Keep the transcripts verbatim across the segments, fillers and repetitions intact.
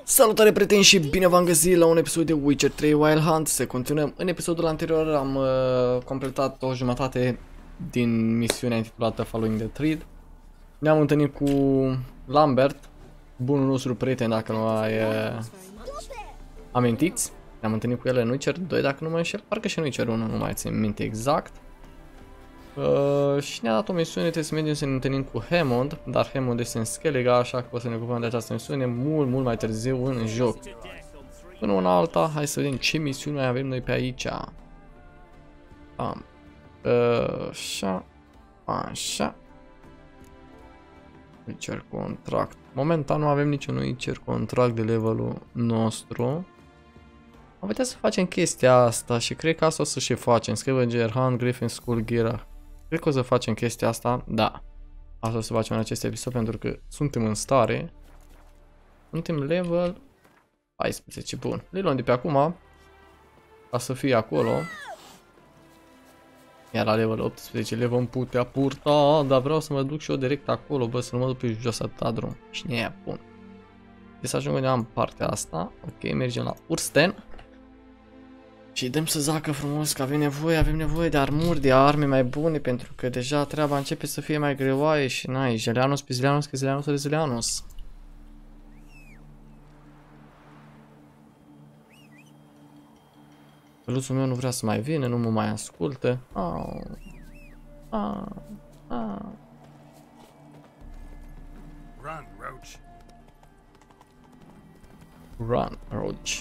Salutare prieteni și bine v-am găsit la un episod de Witcher trei Wild Hunt. Să continuăm. În episodul anterior am uh, completat o jumătate din misiunea intitulată Following the Thread. Ne-am întâlnit cu Lambert, bunul nostru prieten, dacă nu mai uh, amintiți. Ne-am întâlnit cu el în Witcher doi, dacă nu mă înșel, parcă și în Witcher unu, nu mai țin minte exact. Uh, și ne-a dat o misiune, trebuie să mergem să ne întâlnim cu Hammond, dar Hammond este în Skellige, așa că o să ne ocupăm de această misiune mult, mult mai târziu în joc. Până una alta, hai să vedem ce misiuni mai avem noi pe aici. Am. Uh, așa. Așa. Witcher contract. Momentan nu avem niciun Witcher contract de levelul nostru. Am putea să facem chestia asta și cred că asta o să și facem. Scavenger Hunt, Griffin School Gear. Cred că o să facem chestia asta, da. Asta o să facem în acest episod pentru că suntem în stare. Suntem level paisprezece, bun. Le luăm de pe acum ca să fie acolo. Iar la level optsprezece le vom putea purta, dar vreau să mă duc și eu direct acolo, bă, să nu mă duc pe jos atâta drum. Cine e bun? Trebuie să ajung undeva în partea asta. Ok, mergem la Ursten. Și dăm să zacă frumos că avem nevoie, avem nevoie de armuri, de arme mai bune, pentru că deja treaba începe să fie mai greoaie și n-ai, Zeleanos pe Zeleanos, că Zeleanos are Zeleanos. Căluțul meu nu vrea să mai vină, nu mă mai ascultă. Oh. Ah. Ah. Run, Roach. Run, Roach.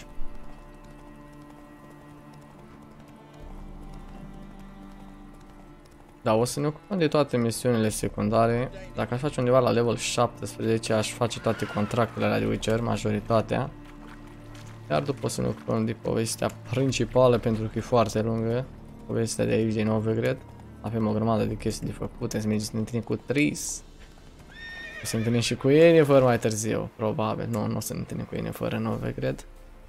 Da, o să ne ocupăm de toate misiunile secundare. Dacă aș face undeva la level șaptesprezece, aș face toate contractele alea de Witcher, majoritatea. Iar după o să ne ocupăm de povestea principală, pentru că e foarte lungă. Povestea de aici din Novigrad. Avem o grămadă de chestii de făcute, să mergem să ne întâlnim cu Triss. O să ne întâlnim și cu Yennefer mai târziu, probabil. Nu, nu o să ne întâlnim cu Yennefer în Novigrad.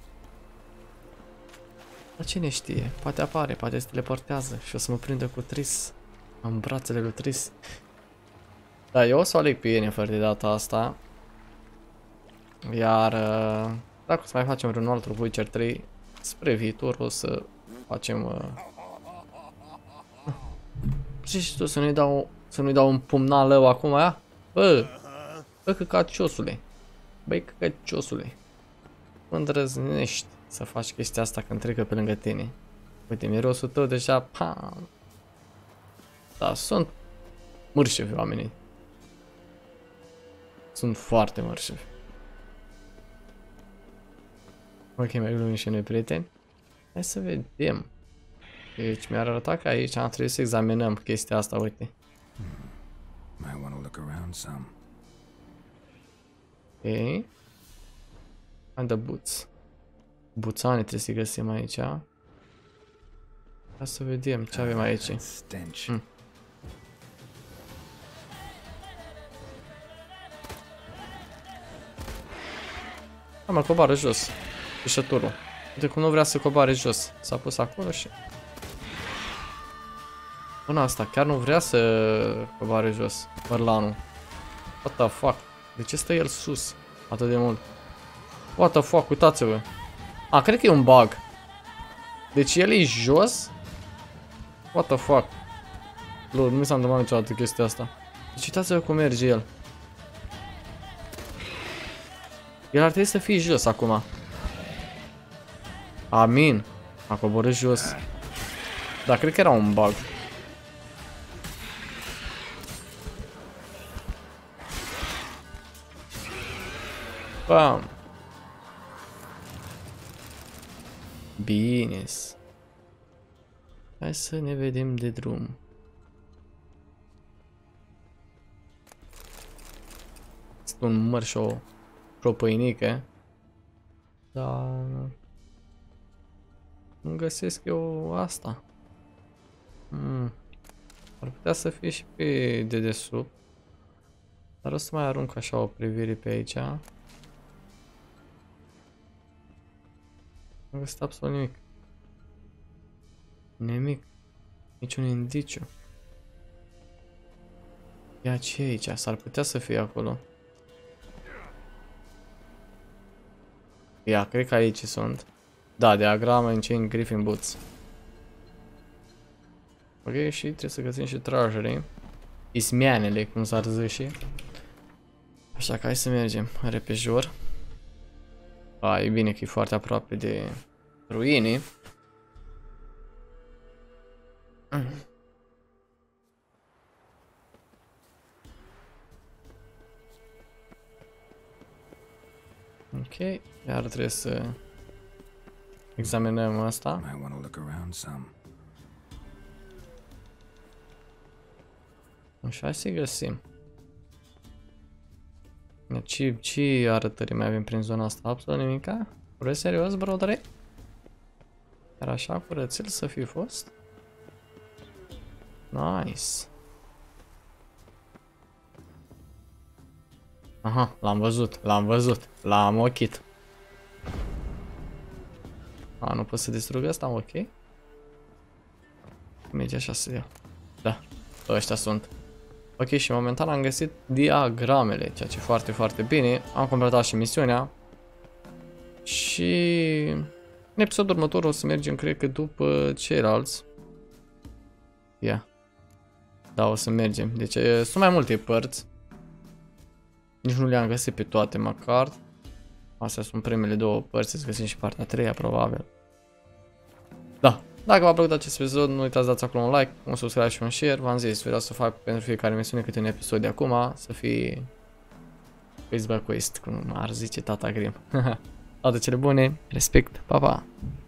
Dar cine știe, poate apare, poate se teleportează și o să mă prindă cu Triss. În brațele lui Triss. Da, eu o să aleg pe Yennefer de data asta. Iar dacă o să mai facem vreun alt Witcher trei spre viitor, o să facem uh... ce și tu, să nu-i dau să nu-i dau un pumnal lău acum, aia? Bă, bă căcaciosule. Băi căcaciosule. Nu îndrăznești să faci chestia asta când trecă pe lângă tine. Uite, mirosul tău deja, pam. Da, sunt mărșevi oamenii. Sunt foarte mărșevi. Ok, mai glumim și noi, prieteni. Hai să vedem. Deci mi-ar arăta că aici am trebuit să examinăm chestia asta, uite. Might want to look around some. Ok. And the boots. Buțane trebuie să găsim aici. Hai să vedem ce avem aici. Hmm. Da, mă, coboară jos. Pișăturul. Uite cum nu vrea să coboare jos. S-a pus acolo și... Până asta, chiar nu vrea să coboare jos. Mărlanul. What the fuck? De ce stă el sus atât de mult? What the fuck, uitați-vă. A, cred că e un bug. Deci el e jos? What the fuck? Lord, nu mi s-a întâmplat niciodată chestia asta. Deci uitați-vă cum merge el. El ar trebui să fie jos acum. Amin. A coborât jos. Dar cred că era un bug. Bam. Bine. Hai să ne vedem de drum. Sunt un măr și o propăinică. Dar nu găsesc eu asta. Hmm. Ar putea să fie și pe dedesubt. Dar o să mai arunc așa o privire pe aici. Nu găsit absolut nimic. Nimic. Niciun indiciu. Ia ce e aici? S-ar putea să fie acolo. Ia, cred că aici sunt. Da, diagrama în Chain Griffin Boots. Ok, și trebuie să găsim și trajere. Ismianele, cum s-ar zice. Așa că hai să mergem repejor. A, e bine că e foarte aproape de ruine. Ok, iar trebuie să examinăm asta. Might want to look around some. Așa, hai să găsim. Ce, ce arătări mai avem prin zona asta? Absolut nimica? Vrei serios, brodere? Iar așa curățel să fi fost? Nice. Aha, l-am văzut, l-am văzut, l-am ochit. A, nu pot să distrug asta, ok. Merge așa să iau. Da, ăștia sunt. Ok, și momentan am găsit diagramele, ceea ce e foarte, foarte bine. Am completat și misiunea. Și în episodul următor o să mergem, cred că după ceilalți. Ia. Da, o să mergem. Deci sunt mai multe părți. Nici nu le-am găsit pe toate măcar. Astea sunt primele două părți, să găsim și partea a treia, probabil. Da. Dacă v-a plăcut acest episod, nu uitați să dați acolo un like, un subscribe și un share. V-am zis, vreau să fac pentru fiecare misiune câte un episod de acum, să fie quest by quest, cum ar zice tata Grim. Toate cele bune, respect, pa, pa!